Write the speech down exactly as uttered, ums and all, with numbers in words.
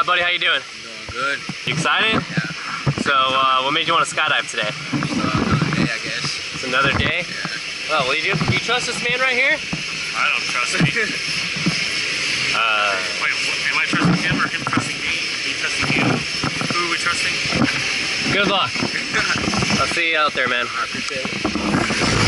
buddy? How you doing? I'm doing good. You excited? Yeah. So, uh, what made you want to skydive today? Just uh, another day, I guess. It's another day? Yeah. Oh, well, you, do you trust this man right here? I don't trust him. uh, Wait, am I trusting him or him trusting me? Me trusting you? Who are we trusting? Good luck. I'll see you out there, man. I appreciate it.